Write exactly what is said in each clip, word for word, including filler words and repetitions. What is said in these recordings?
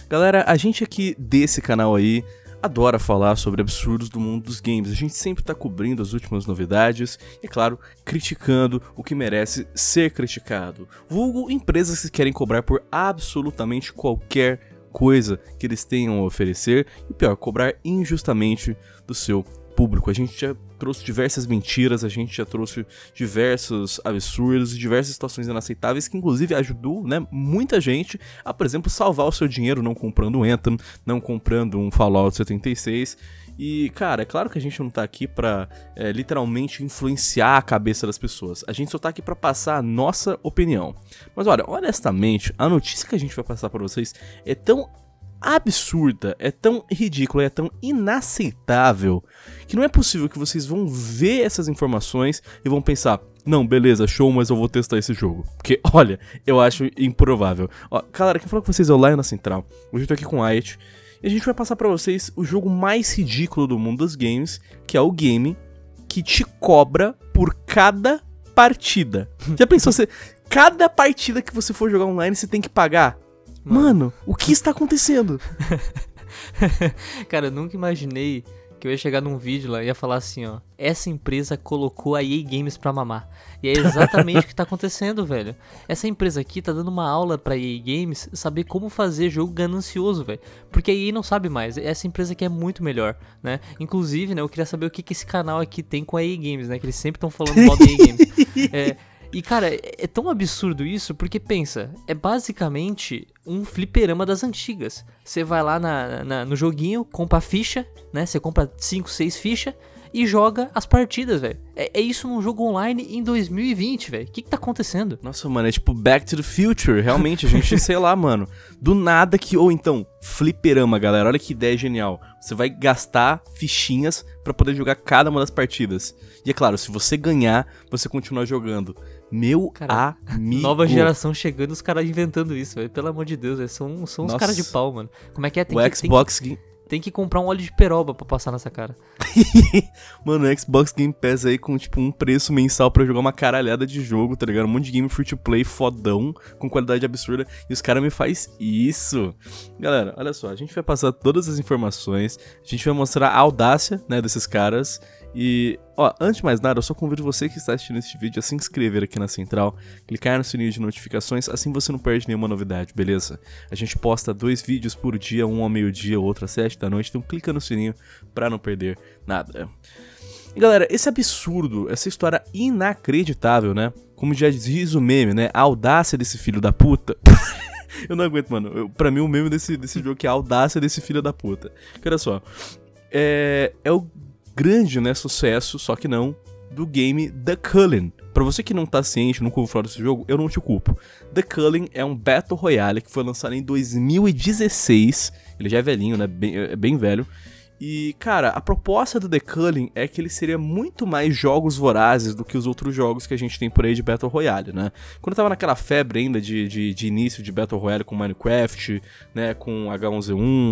Galera, a gente aqui desse canal aí adora falar sobre absurdos do mundo dos games. A gente sempre tá cobrindo as últimas novidades e, é claro, criticando o que merece ser criticado. Vulgo empresas que querem cobrar por absolutamente qualquer coisa que eles tenham a oferecer e, pior, cobrar injustamente do seu público. A gente já trouxe diversas mentiras, a gente já trouxe diversos absurdos e diversas situações inaceitáveis que inclusive ajudou, né, muita gente a, por exemplo, salvar o seu dinheiro não comprando um Anthem, não comprando um Fallout setenta e seis. E, cara, é claro que a gente não tá aqui pra é, literalmente influenciar a cabeça das pessoas. A gente só tá aqui pra passar a nossa opinião. Mas olha, honestamente, a notícia que a gente vai passar pra vocês é tão absurda, é tão ridícula, é tão inaceitável que não é possível que vocês vão ver essas informações e vão pensar: não, beleza, show, mas eu vou testar esse jogo. Porque, olha, eu acho improvável. Ó, galera, quem falou com vocês é o Lion na Central. Hoje eu tô aqui com o Ayat e a gente vai passar pra vocês o jogo mais ridículo do mundo dos games, que é o game que te cobra por cada partida. Já pensou, você, cada partida que você for jogar online você tem que pagar? Mano, Mano o que está acontecendo? Cara, eu nunca imaginei que eu ia chegar num vídeo lá e ia falar assim, ó: essa empresa colocou a E A Games pra mamar. E é exatamente o que tá acontecendo, velho. Essa empresa aqui tá dando uma aula pra E A Games saber como fazer jogo ganancioso, velho. Porque a E A não sabe mais. Essa empresa aqui é muito melhor, né? Inclusive, né, eu queria saber o que, que esse canal aqui tem com a E A Games, né? Que eles sempre estão falando mal da E A Games. É... E, cara, é tão absurdo isso, porque pensa, é basicamente um fliperama das antigas. Você vai lá na, na, no joguinho, compra a ficha, né? Você compra cinco, seis fichas e joga as partidas, velho. É, é isso num jogo online em dois mil e vinte, velho. O que que tá acontecendo? Nossa, mano, é tipo Back to the Future, realmente, a gente, sei lá, mano. Do nada que, ou então, fliperama, galera, olha que ideia genial. Você vai gastar fichinhas pra poder jogar cada uma das partidas. E é claro, se você ganhar, você continua jogando. Meu cara, amigo. Nova geração chegando, os caras inventando isso, velho. Pelo amor de Deus, véio. São, são uns caras de pau, mano. Como é que é? Tem o que, Xbox tem que, tem que comprar um óleo de peroba pra passar nessa cara. Mano, o Xbox Game Pass aí com, tipo, um preço mensal pra jogar uma caralhada de jogo, tá ligado? Um monte de game free to play fodão, com qualidade absurda, e os caras me faz isso. Galera, olha só, a gente vai passar todas as informações, a gente vai mostrar a audácia, né, desses caras. E, ó, antes de mais nada, eu só convido você que está assistindo este vídeo a se inscrever aqui na Central, clicar no sininho de notificações, assim você não perde nenhuma novidade, beleza? A gente posta dois vídeos por dia, um ao meio-dia, outro às sete da noite, então clica no sininho pra não perder nada. E galera, esse absurdo, essa história inacreditável, né? Como já diz o meme, né? A audácia desse filho da puta. Eu não aguento, mano. Eu, pra mim o meme desse, desse jogo é a audácia desse filho da puta. Que olha só, é, é o grande, né, sucesso, só que não, do game The Culling. Pra você que não tá ciente, nunca ouviu falar desse jogo, eu não te culpo. The Culling é um Battle Royale que foi lançado em dois mil e dezesseis, ele já é velhinho, né, bem, é bem velho. E, cara, a proposta do The Culling é que ele seria muito mais jogos vorazes do que os outros jogos que a gente tem por aí de Battle Royale, né? Quando tava naquela febre ainda de, de, de início de Battle Royale com Minecraft, né, com H um Z um,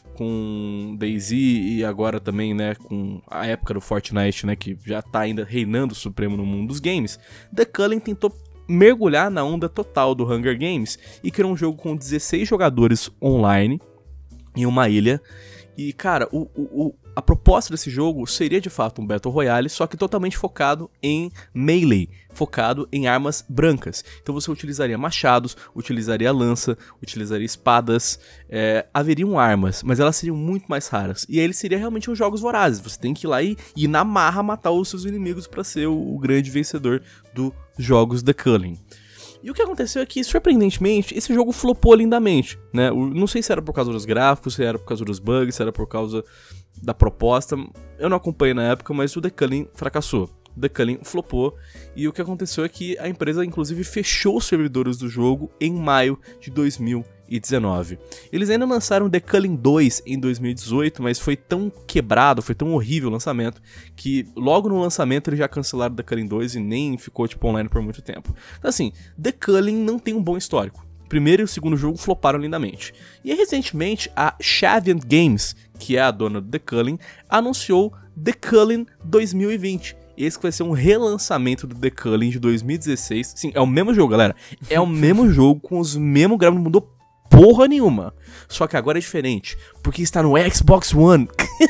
com DayZ e agora também, né, com a época do Fortnite, né, que já tá ainda reinando supremo no mundo dos games, The Culling tentou mergulhar na onda total do Hunger Games e criou um jogo com dezesseis jogadores online em uma ilha. E, cara, o, o, a proposta desse jogo seria de fato um Battle Royale, só que totalmente focado em melee, focado em armas brancas. Então você utilizaria machados, utilizaria lança, utilizaria espadas, é, haveriam armas, mas elas seriam muito mais raras. E aí ele seria realmente um jogos vorazes, você tem que ir lá e, e na marra matar os seus inimigos para ser o, o grande vencedor dos jogos The Culling. E o que aconteceu é que, surpreendentemente, esse jogo flopou lindamente, né? Não sei se era por causa dos gráficos, se era por causa dos bugs, se era por causa da proposta. Eu não acompanhei na época, mas o The Culling fracassou. O The Culling flopou, e o que aconteceu é que a empresa, inclusive, fechou os servidores do jogo em maio de dois mil e dezenove. Eles ainda lançaram The Culling dois em dois mil e dezoito, mas foi tão quebrado, foi tão horrível o lançamento, que logo no lançamento eles já cancelaram The Culling dois e nem ficou tipo online por muito tempo. Então assim, The Culling não tem um bom histórico. O primeiro e o segundo jogo floparam lindamente. E aí, recentemente a Shaviant Games, que é a dona do The Culling, anunciou The Culling dois mil e vinte. Esse vai ser um relançamento do The Culling de dois mil e dezesseis. Sim, é o mesmo jogo, galera. É o mesmo jogo com os mesmos gráficos, não mudou porra nenhuma. Só que agora é diferente, porque está no Xbox One.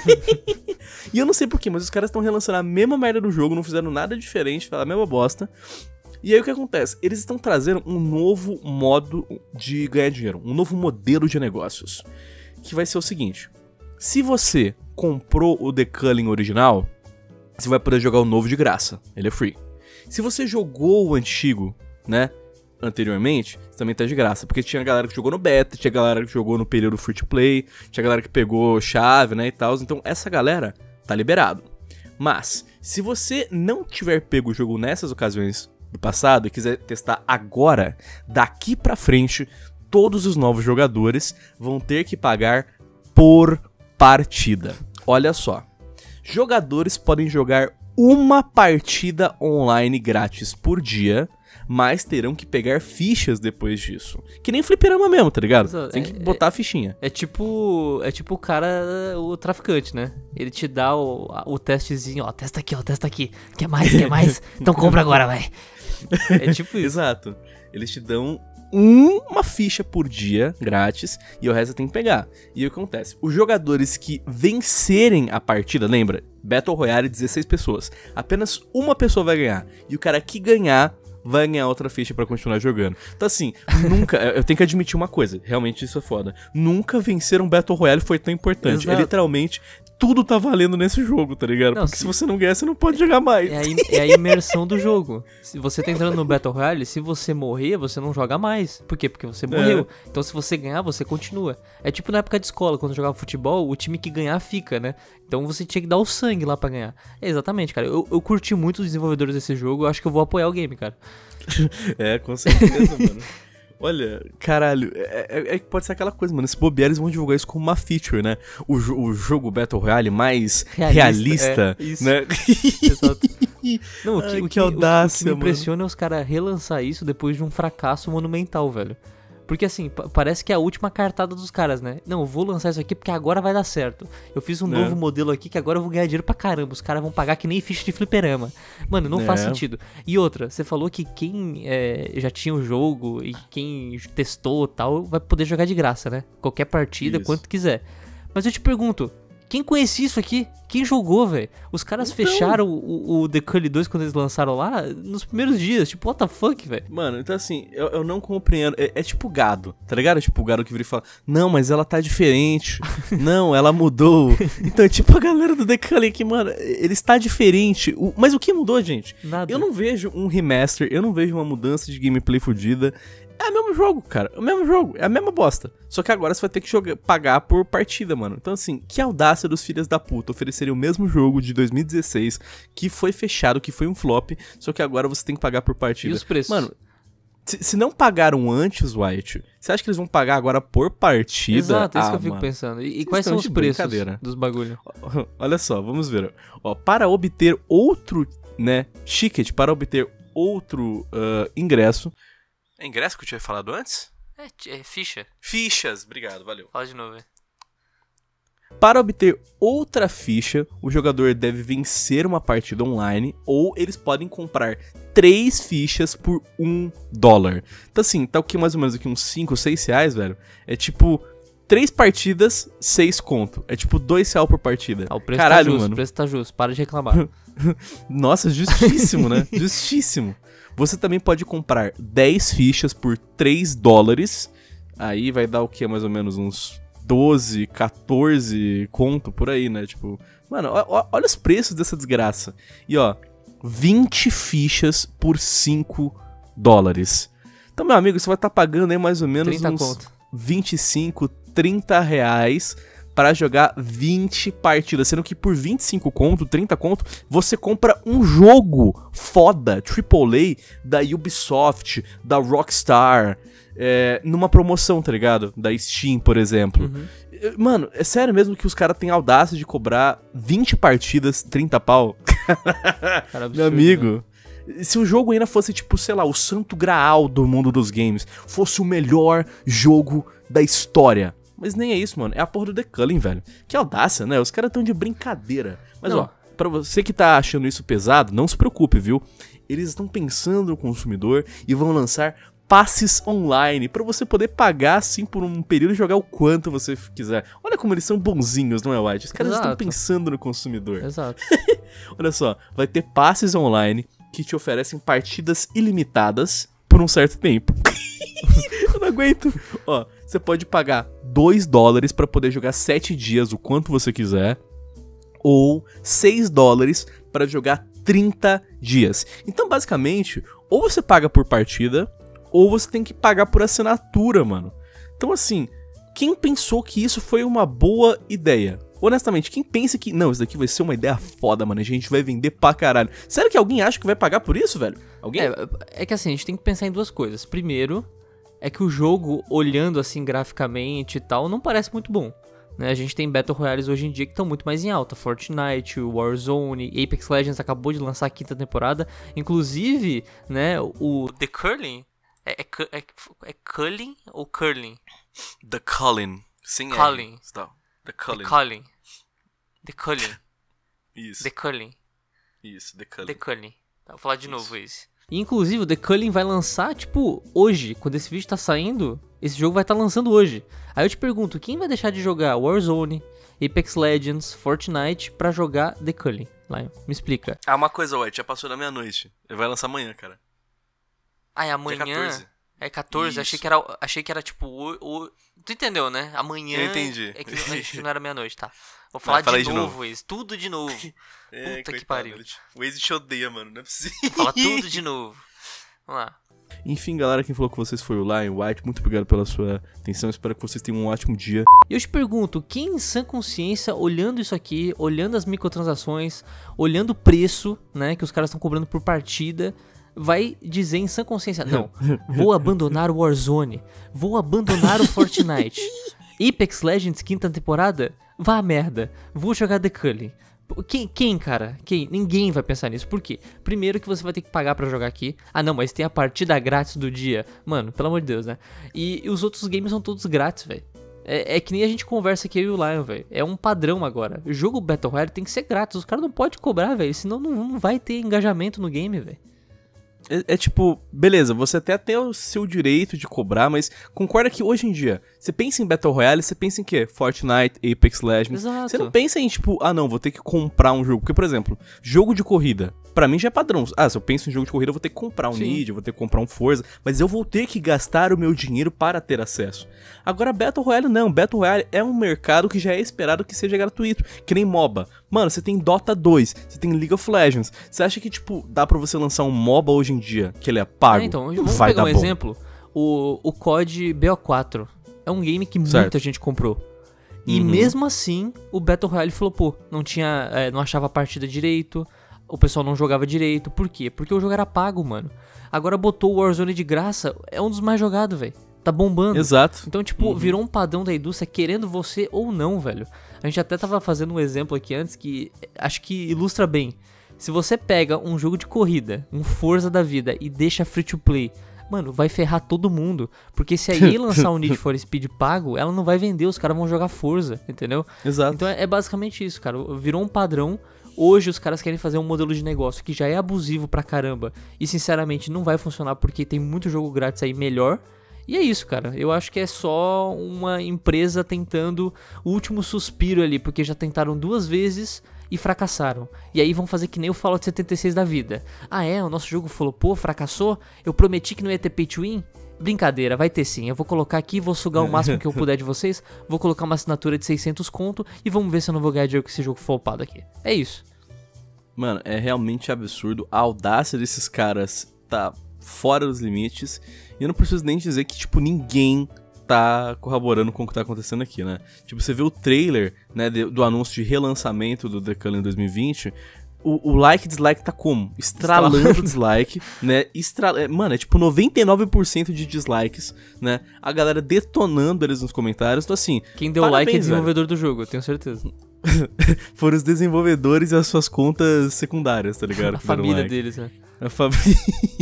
E eu não sei porquê, mas os caras estão relançando a mesma merda do jogo, não fizeram nada diferente, falaram a mesma bosta. E aí o que acontece? Eles estão trazendo um novo modo de ganhar dinheiro, um novo modelo de negócios. Que vai ser o seguinte: se você comprou o The Culling original, você vai poder jogar o novo de graça, ele é free. Se você jogou o antigo, né, anteriormente, também tá de graça, porque tinha galera que jogou no beta, tinha galera que jogou no período free to play, tinha galera que pegou chave, né, e tal, então essa galera tá liberado. Mas, se você não tiver pego o jogo nessas ocasiões do passado e quiser testar agora, daqui pra frente, todos os novos jogadores vão ter que pagar por partida. Olha só, jogadores podem jogar uma partida online grátis por dia, mas terão que pegar fichas depois disso. Que nem fliperama mesmo, tá ligado? Exato. Tem que É- botar a fichinha. É tipo, é tipo o cara, o traficante, né? Ele te dá o, a- o testezinho, ó, testa aqui, ó, testa aqui. Quer mais, quer mais? Então compra agora, vai. É tipo isso. Exato. Eles te dão uma ficha por dia, grátis, e o resto você tem que pegar. E o que acontece? Os jogadores que vencerem a partida, lembra? Battle Royale, dezesseis pessoas. Apenas uma pessoa vai ganhar. E o cara que ganhar vai ganhar outra ficha pra continuar jogando. Então assim, nunca... eu tenho que admitir uma coisa, realmente isso é foda. Nunca vencer um Battle Royale foi tão importante. Exato. É literalmente... tudo tá valendo nesse jogo, tá ligado? Não, Porque se- se você não ganhar, você não pode jogar mais. É a, im- é a imersão do jogo. Se você tá entrando no Battle Royale, se você morrer, você não joga mais. Por quê? Porque você morreu. Então se você ganhar, você continua. É tipo na época de escola, quando eu jogava futebol, o time que ganhar fica, né? Então você tinha que dar o sangue lá pra ganhar. É exatamente, cara. Eu, eu curti muito os desenvolvedores desse jogo, eu acho que eu vou apoiar o game, cara. É, com certeza, mano. Olha, caralho, é, é- é que pode ser aquela coisa, mano. Se bobear, eles vão divulgar isso como uma feature, né? O, jo- o jogo Battle Royale mais realista, Realista, é, isso. né? Exato. Não, o que, Ai, o que que, o- audácia, o que me mano. impressiona é os caras relançar isso depois de um fracasso monumental, velho. Porque assim, pa- parece que é a última cartada dos caras, né? Não, eu vou lançar isso aqui porque agora vai dar certo. Eu fiz um É. novo modelo aqui que agora eu vou ganhar dinheiro pra caramba. Os caras vão pagar que nem ficha de fliperama. Mano, não faz É. sentido. E outra, você falou que quem é, já tinha o jogo e quem testou e tal, vai poder jogar de graça, né? Qualquer partida, Isso. quanto quiser. Mas eu te pergunto, quem conhecia isso aqui? Quem jogou, velho? Os caras Então. fecharam o, o The Cully dois quando eles lançaram lá nos primeiros dias. Tipo, what the fuck, velho? Mano, então assim, eu, eu não compreendo. É, é tipo gado, tá ligado? É tipo o gado que vira e fala: não, mas ela tá diferente. Não, ela mudou. Então é tipo a galera do The Culling aqui, mano. Ele está diferente. O- mas o que mudou, gente? Nada. Eu não vejo um remaster, eu não vejo uma mudança de gameplay fodida. É o mesmo jogo, cara. É o mesmo jogo. É a mesma bosta. Só que agora você vai ter que jogar, pagar por partida, mano. Então, assim, que audácia dos filhos da puta oferecerem o mesmo jogo de dois mil e dezesseis, que foi fechado, que foi um flop, só que agora você tem que pagar por partida. E os preços? Mano, se, se não pagaram antes, White, você acha que eles vão pagar agora por partida? Exato, é isso Ah, que eu fico mano. pensando. E, e Vocês quais estão são os de preços brincadeira. dos bagulho? Olha só, vamos ver. Ó, para obter outro, né, ticket, para obter outro ah, ingresso... É ingresso que eu tinha falado antes? É, é ficha. Fichas, obrigado, valeu. Fala de novo, velho. Para obter outra ficha, o jogador deve vencer uma partida online ou eles podem comprar três fichas por um dólar. Então assim, tá o que mais ou menos aqui, uns cinco, seis reais, velho? É tipo, três partidas, seis conto. É tipo dois reais por partida. Ah, o preço Caralho, tá justo, mano. o preço tá justo. Para de reclamar. Nossa, justíssimo, né? Justíssimo. Você também pode comprar dez fichas por três dólares. Aí vai dar o que? Mais ou menos uns doze, quatorze conto por aí, né? Tipo, mano, ó- ó- olha os preços dessa desgraça. E ó, vinte fichas por cinco dólares. Então, meu amigo, você vai estar pagando aí mais ou menos trinta uns conto. vinte e cinco, trinta reais para jogar vinte partidas, sendo que por vinte e cinco conto, trinta conto, você compra um jogo foda, triplo A, da Ubisoft, da Rockstar, é, numa promoção, tá ligado? Da Steam, por exemplo. Uhum. Eh, Mano, é sério mesmo que os caras têm audácia de cobrar vinte partidas, trinta pau? Cara, absurdo, Meu amigo, se o jogo ainda fosse, tipo, sei lá, o santo graal do mundo dos games, fosse o melhor jogo da história. Mas nem é isso, mano. É a porra do The Culling, velho. Que audácia, né? Os caras tão de brincadeira. Mas, Não. ó, pra você que tá achando isso pesado, não se preocupe, viu? Eles estão pensando no consumidor e vão lançar passes online, pra você poder pagar, assim, por um período e jogar o quanto você quiser. Olha como eles são bonzinhos, não é, White? Os caras Exato. estão pensando no consumidor. Exato. Olha só, vai ter passes online que te oferecem partidas ilimitadas por um certo tempo. Eu não aguento. Ó, você pode pagar dois dólares pra poder jogar sete dias, o quanto você quiser, ou seis dólares pra jogar trinta dias. Então, basicamente, ou você paga por partida, ou você tem que pagar por assinatura, mano. Então, assim, quem pensou que isso foi uma boa ideia? Honestamente, quem pensa que, não, isso daqui vai ser uma ideia foda, mano, a gente vai vender pra caralho. Sério que alguém acha que vai pagar por isso, velho? Alguém? É, é que assim, a gente tem que pensar em duas coisas. Primeiro, é que o jogo, olhando assim graficamente e tal, não parece muito bom. Né? A gente tem Battle Royales hoje em dia que estão muito mais em alta. Fortnite, Warzone, Apex Legends acabou de lançar a quinta temporada. Inclusive, né, o The Curling... É, é, é, é Curling ou Curling? The Culling. Sim, Culling. É. The Culling. The Culling. The Culling. Isso. The Culling. Isso, The Culling. The Culling. Tá, vou falar de novo esse. E, inclusive, o The Culling vai lançar, tipo, hoje. Quando esse vídeo tá saindo, esse jogo vai estar tá lançando hoje. Aí eu te pergunto, quem vai deixar de jogar Warzone, Apex Legends, Fortnite pra jogar The Culling? Lion, me explica. Ah, uma coisa, White, já passou da meia-noite. Ele vai lançar amanhã, cara. Ah, é amanhã? Dia quatorze. É quatorze? Achei que, era, achei que era tipo o, o... Tu entendeu, né? Amanhã... Eu entendi. É que acho que não era meia-noite, tá. Vou falar Vai, fala de, de novo, novo. Waze. Tudo de novo. É, Puta coitado, que pariu. ele te- O Waze te odeia, mano, não é possível. Fala tudo de novo. Vamos lá. Enfim, galera, quem falou com vocês foi o Lion White. Muito obrigado pela sua atenção. Espero que vocês tenham um ótimo dia. E eu te pergunto, quem em sã consciência, olhando isso aqui, olhando as microtransações, olhando o preço, né, que os caras estão cobrando por partida, vai dizer em sã consciência, não, vou abandonar o Warzone, vou abandonar o Fortnite, Apex Legends quinta temporada, vá a merda, vou jogar The Culling. Quem, quem, cara? Quem? Ninguém vai pensar nisso. Por quê? Primeiro que você vai ter que pagar pra jogar aqui. Ah, não, mas tem a partida grátis do dia. Mano, pelo amor de Deus, né? E, e os outros games são todos grátis, velho. É, é que nem a gente conversa aqui, eu e o Lion, velho. É um padrão agora. O jogo Battle Royale tem que ser grátis. Os caras não podem cobrar, velho. Senão não, não vai ter engajamento no game, velho. É, é tipo, beleza, você até tem o seu direito de cobrar, mas concorda que hoje em dia, você pensa em Battle Royale, você pensa em quê? Fortnite, Apex Legends. Exato. Você não pensa em, tipo, ah não, vou ter que comprar um jogo. Porque, por exemplo, jogo de corrida, pra mim já é padrão. Ah, se eu penso em jogo de corrida, eu vou ter que comprar um Sim. Need, eu vou ter que comprar um Forza, mas eu vou ter que gastar o meu dinheiro para ter acesso. Agora, Battle Royale não. Battle Royale é um mercado que já é esperado que seja gratuito, que nem MOBA. Mano, você tem Dota dois, você tem League of Legends. Você acha que, tipo, dá pra você lançar um MOBA hoje em dia, que ele é pago? Ah, então, Não vamos vai pegar dar um bom. exemplo. O, o C O D B O quatro é um game que Certo. muita gente comprou. E Uhum. mesmo assim, o Battle Royale flopou. Não tinha, é, não achava a partida direito, o pessoal não jogava direito. Por quê? Porque o jogo era pago, mano. Agora botou o Warzone de graça, é um dos mais jogados, velho. Tá bombando. Exato. Então, tipo, Uhum. virou um padrão da indústria, querendo você ou não, velho. A gente até tava fazendo um exemplo aqui antes que acho que ilustra bem. Se você pega um jogo de corrida, um Forza da vida, e deixa free to play, mano, vai ferrar todo mundo. Porque se a E A lançar um Need for Speed pago, ela não vai vender, os caras vão jogar Forza, entendeu? Exato. Então é, é basicamente isso, cara. Virou um padrão. Hoje os caras querem fazer um modelo de negócio que já é abusivo pra caramba. E sinceramente não vai funcionar porque tem muito jogo grátis aí melhor. E é isso, cara. Eu acho que é só uma empresa tentando o último suspiro ali, porque já tentaram duas vezes e fracassaram. E aí vão fazer que nem o Fallout setenta e seis da vida. Ah é? O nosso jogo flopou, fracassou? Eu prometi que não ia ter pay to win? Brincadeira, vai ter sim. Eu vou colocar aqui, vou sugar o máximo que eu puder de vocês, vou colocar uma assinatura de seiscentos conto e vamos ver se eu não vou ganhar dinheiro com esse jogo flopado aqui. É isso. Mano, é realmente absurdo. A audácia desses caras tá fora dos limites. E eu não preciso nem dizer que, tipo, ninguém tá corroborando com o que tá acontecendo aqui, né? Tipo, você vê o trailer, né, de, do anúncio de relançamento do The Culling dois mil e vinte... O, o like e dislike tá como? Estralando o dislike, né? Estra... é, Mano, é tipo noventa e nove por cento de dislikes, né? A galera detonando eles nos comentários. Então, assim. Quem deu parabéns, like é velho. desenvolvedor do jogo, eu tenho certeza. Foram os desenvolvedores e as suas contas secundárias, tá ligado? A Que deram família like. deles, né? A família.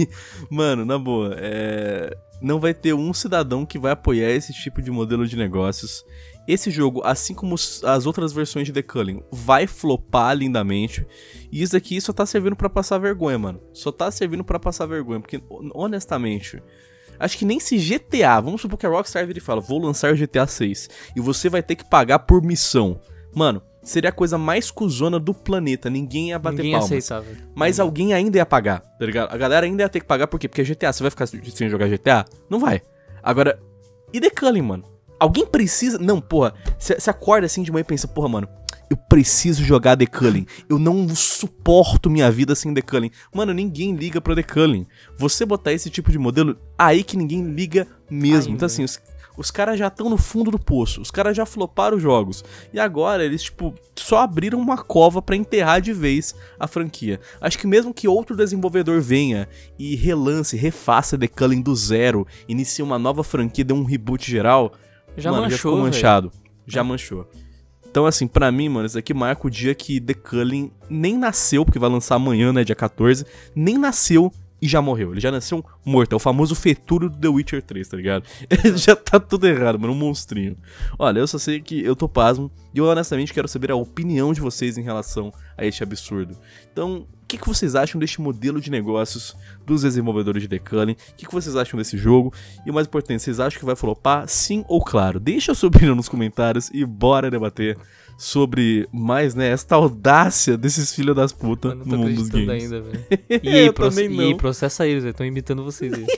Mano, na boa, é... não vai ter um cidadão que vai apoiar esse tipo de modelo de negócios. Esse jogo, assim como as outras versões de The Culling, vai flopar lindamente. E isso aqui só tá servindo pra passar vergonha, mano. Só tá servindo pra passar vergonha. Porque, honestamente, Acho que nem se G T A, vamos supor que a Rockstar vira e fala, vou lançar G T A seis, e você vai ter que pagar por missão. Mano, seria a coisa mais cuzona do planeta, ninguém ia bater Ninguém palmas. aceitava. Mas Ninguém. alguém ainda ia pagar, tá ligado? A galera ainda ia ter que pagar, por quê? Porque G T A, você vai ficar sem jogar G T A? Não vai. Agora, e The Culling, mano? Alguém precisa... Não, porra, você acorda assim de manhã e pensa, porra, mano, eu preciso jogar The Culling. Eu não suporto minha vida sem The Culling. Mano, ninguém liga pro The Culling. Você botar esse tipo de modelo, aí que ninguém liga mesmo. Ainda. Então assim, os, os caras já estão no fundo do poço. Os caras já floparam os jogos. E agora eles, tipo, só abriram uma cova pra enterrar de vez a franquia. Acho que mesmo que outro desenvolvedor venha e relance, refaça The Culling do zero, inicie uma nova franquia, dê um reboot geral, Já mano, manchou, já ficou véio. manchado. Já É. manchou. Então, assim, pra mim, mano, isso aqui marca o dia que The Culling nem nasceu, porque vai lançar amanhã, né, dia quatorze, nem nasceu e já morreu. Ele já nasceu morto, é o famoso feturo do The Witcher três, tá ligado? Ele já tá tudo errado, mano, um monstrinho. Olha, eu só sei que eu tô pasmo e eu honestamente quero saber a opinião de vocês em relação a este absurdo. Então, o que, que vocês acham deste modelo de negócios dos desenvolvedores de The Culling? O que, que vocês acham desse jogo? E o mais importante, vocês acham que vai flopar? Sim ou claro? Deixa a sua opinião nos comentários e bora debater sobre mais, né, esta audácia desses filhos das putas Eu não no tô mundo dos acreditando games. ainda, velho. E aí, Eu proce- também e aí, não. processa eles, eles estão imitando vocês aí.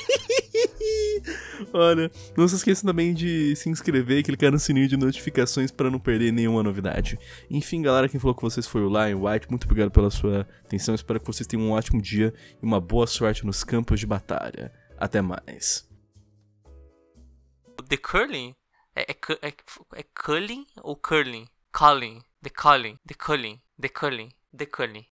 Olha, não se esqueça também de se inscrever e clicar no sininho de notificações para não perder nenhuma novidade. Enfim, galera, quem falou com vocês foi o Lion White. Muito obrigado pela sua atenção. Espero que vocês tenham um ótimo dia e uma boa sorte nos campos de batalha. Até mais. The Curling? É, é, cu- é, é Culling ou Curling? Culling. The Culling. The Culling. The Culling. The Culling.